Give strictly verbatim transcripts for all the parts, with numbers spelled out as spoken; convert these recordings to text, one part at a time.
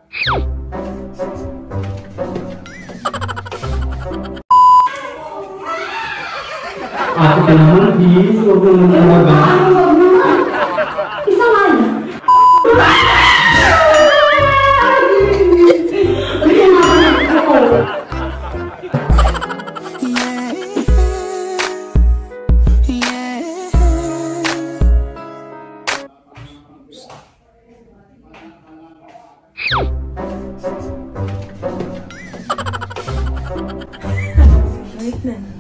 Ate ka naman, please. Huwag naman talaga. Isa nga na. Wait na naman.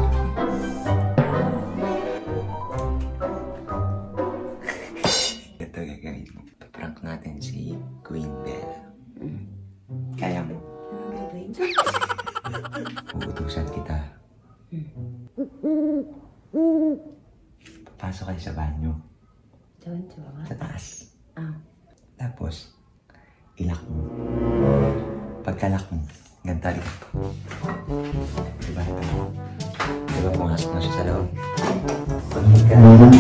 Ito gagawin mo. Paprank natin si Queen Bella. Mm. Kaya mo? Ano gagawin? Uutusan kita. Mm. Papasok kayo sa banyo. Diyan, diyan. Sa taas. Ah. Tapos, ilak mo. Pagkalak mo, ganda rin. Diba? Diba pumasok na siya sa loob? Pagka sa loob.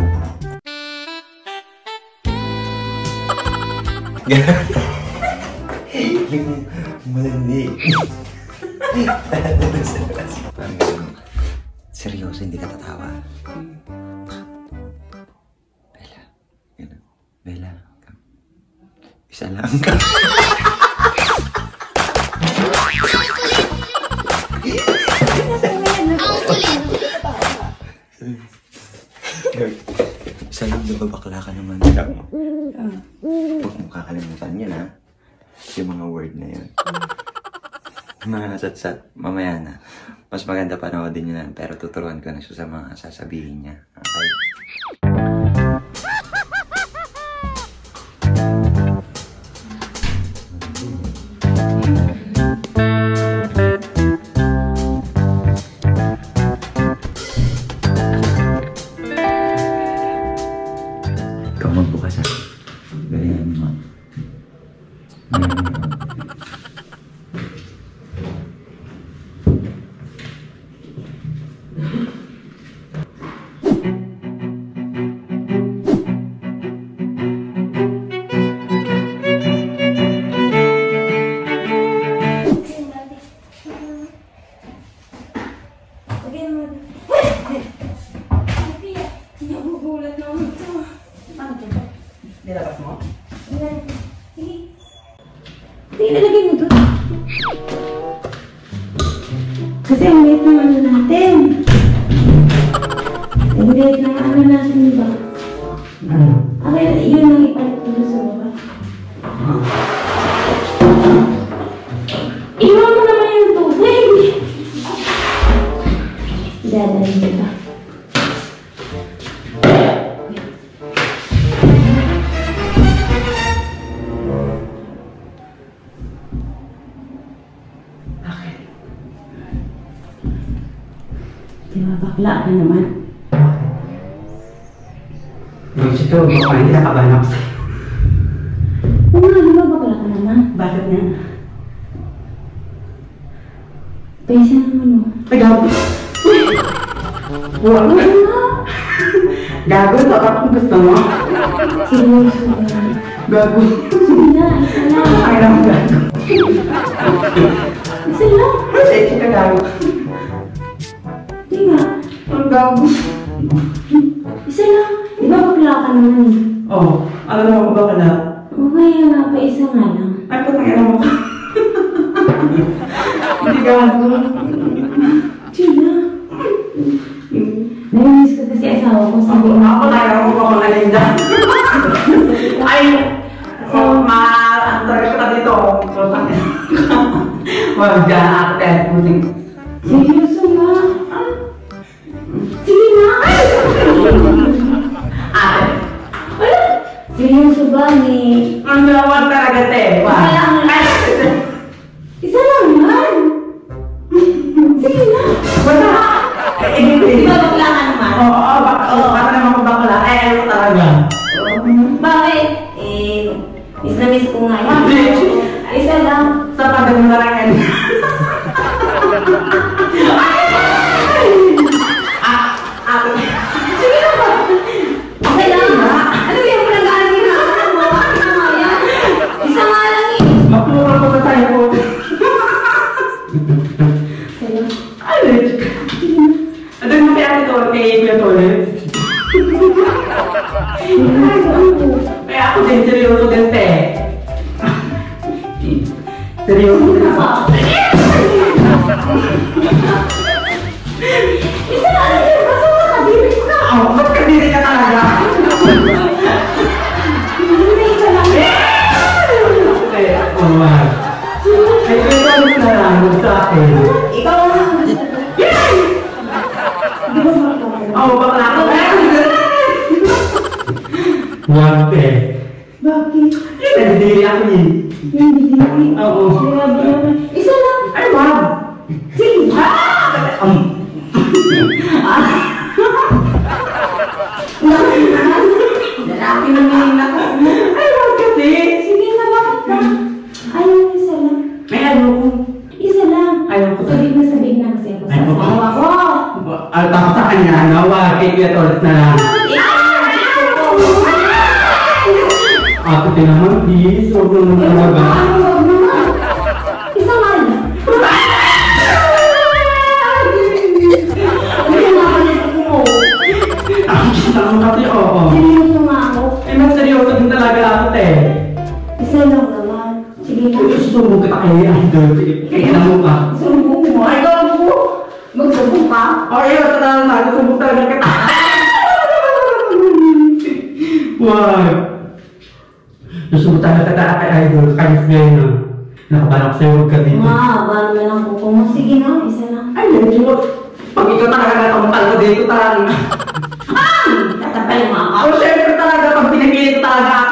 Malandi. Parang gano'n. Seryoso, hindi ka tatawa. Bella. Gano'n. Bella. Isa lang ka. Isa lang, nababakla ka naman. Huwag mo kakalimutan yun, ha? Yung mga word na yun. Mga nasatsat, mamaya na. Mas maganda panoodin nyo na, pero tuturuan ko na siya sa mga sasabihin niya. Okay? Ikaw magbukas, ha? Galingan mo. Nilabas mo? Sige. Sige, nalagay mo doon. Kasi ang liit ng ano natin. Ang liit ng ano natin, di ba? Ano? Okay, yun ang ipalit ko doon sa baba. Iwan mo naman yung tubig. Dadalhin di ba? Di ba, bakla ka naman? Yung sito, baka hindi nakabahan ako sa'yo. Oo nga, di ba, bakla ka naman? Bakit niya? Paisa naman mo. Ay, gago! Buwan ka! Gago, baka kung gusto mo. Seryoso ba? Gago! Sige na, isa lang. Ay, lang, gago. Isa lang. Ay, ka gago. Di nga. Ang gago. Isa lang. Di ba bakla ka naman? Oh, ano naman ko ba ka na? Okay nga, paisa nga lang. Ay, putang ina mo ka. Hindi gago. Sige na. Naminis ko kasi asawa ko. Sabi Ako, ako na, ako ko akong nalinda. Ay! So, ma-antara ka dito. Putang ina. Wag dyan, ate. Puting. seryoso nga. Sige na. Ate. Wala. Seryoso ba ni? Ang gawad talaga, te. Isa lang. Isa lang man. Sige na. Wala. Eh, hindi. Di ba bakla ka naman? Oo, oo, bak- oo, baka naman kung bakla. Eh, ano talaga? Bakit? Eh, miss na miss ko nga yan. Isa lang. Sa pagdating na lang yan. Ah, ate. Sige na ba? Isa lang. Ano yung pinag-aaral na? Ano mo? Ano nga yan? Isa nga lang eh. Seryoso din, te. Seryoso din ako. Isa na rin yung basta makadiri ka. Oh, ba't kadiri ka talaga? Hindi na isa lang. Te, oh man. Ay, ikaw na lang sa akin. Ikaw na. Di ba sa Oo, bakla ako. One, te. Bakit? Nandiri ako yun. Hindi, hindi. Oo. Grabe naman. Isa lang. Ay, wow. Sige. Um, Lalaki na may lakas mo. ay, wag kasi. Sige na, bakit na? Ayaw, isa lang. May ano ko. Isa lang. Ayaw ko. Sabig na sabig na kasi ako sa Ayaw ko. asawa ko. At ako sa kanya, nawa, kay Kuya Torres na lang. Ako din naman, please. Huwag mo naman talaga. Huwag naman. Isa nga lang. Hindi nga palit ako. Ang kita mo kasi, oo. Seryoso nga ako. Eh, mas seryoso din talaga ako, te. Isa lang naman. Sige na. Kung susumbong kita kay Idol, sige, kaya na mo ka. Sumbong mo. Ay, gago. Magsumbong ka? Oh, iya, totoo na, susumbong talaga kita. Wag. Susumbong talaga kita kay Idol, kayos ngayon na. Nakabalak sa'yo, huwag ka dito. Ma, balo na lang kuko mo. Sige na, isa na. Ay, medyo. Pag ikaw talaga nakamutal ko dito talaga. Tatapay mo ako. Ako, syempre talaga, pag pinipili ko talaga ako.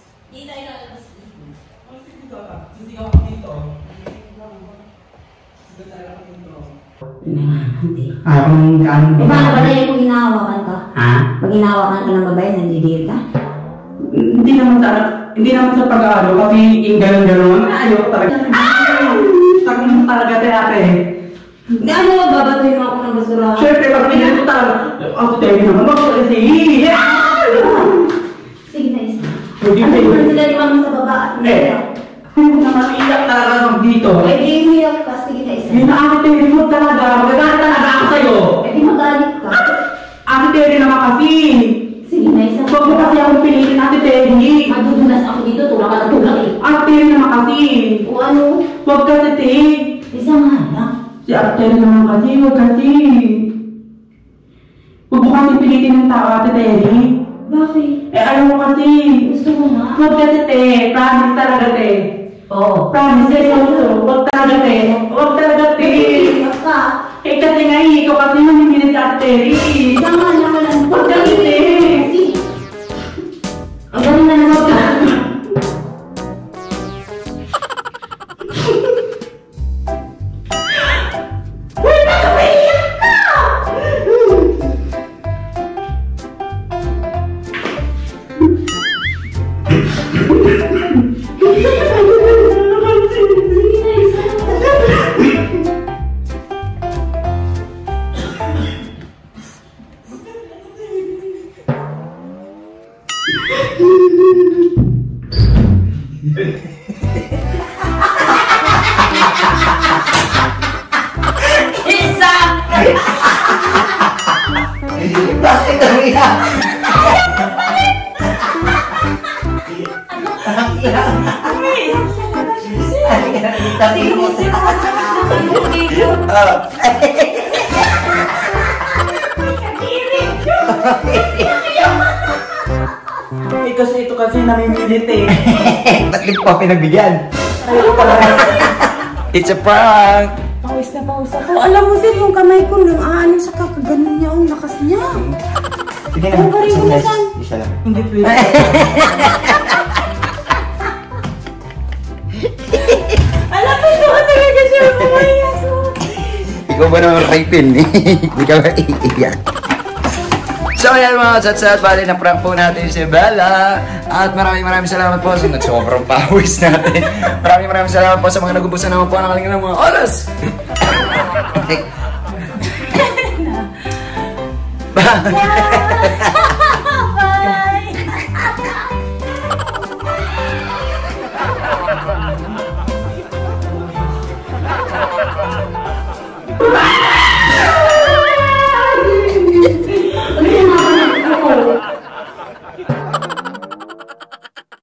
Hindi. Ah, kung ano Eh, paano ba na yung kung hinahawakan ka? Ha? Pag hinahawakan ka ng babae, nandidiil ka? Hindi naman sa, hindi naman sa pag-aalo, kasi yung gano'n-gano'n, ayoko talaga. Ah! Sakit mo talaga, te, ate. Hindi, ano, babatuin mo ako ng basura. Syempre, pag pinili ko talaga, ako tayo naman, wag ko kasi, Sige na, isa. Hindi Ano kayo. naman sila di mama sa baba at Eh, umiiyak? hindi naman iyak talaga mag dito. Eh, di umiiyak ka. Sige na, isa. Yun na, ate, Terry, huwag talaga, magagalit talaga ako sa'yo. Eh, di magalit ka. Ate Terry naman kasi. Sige na, isa. Huwag mo kasi akong pilitin, ate Terry. Madudulas ako dito, tulak ka na tulak eh. Ate Terry naman kasi. O ano? Huwag kasi, te. Isa nga lang. Si ate Terry naman kasi, huwag kasi. Huwag mo kasi pilitin ng tao, ate Terry. Bakit? Eh, ayaw mo kasi. Gusto mo nga? Huwag kasi, te. Promise talaga, te. Oo. Promise, eh, seryoso. Huwag talaga, te. Huwag talaga, te. Iiyak ka. Eh, kasi nga, eh, ikaw kasi mamimilit ka, ate Terry. Isa nga lang walang. Huwag kasi, te. Sige. Ang galing na naman ka. Uy, baka maiyak ka! Bakit ang iyak? Eh, kasi ito kasi namimilit eh. Ba't di pa pinagbigyan? It's a prank! Pawis na pawis ako. Alam mo sir, yung kamay ko nang aanin sa kakaganon niya. Ang lakas niya. Sige Ang galing isang mo beses. saan? Isa lang. Hindi pwede. Alam mo ito talaga siya. Pumayas mo. Ikaw ba naman rapin? Hindi ka ba iiyak? So ayan mga chat-chat, bali na prank po natin si Bella. At maraming maraming salamat po sa nagsobrang pawis natin. Maraming maraming salamat po sa mga nagubusan naman po ng kalingan ng mga oras. Bye!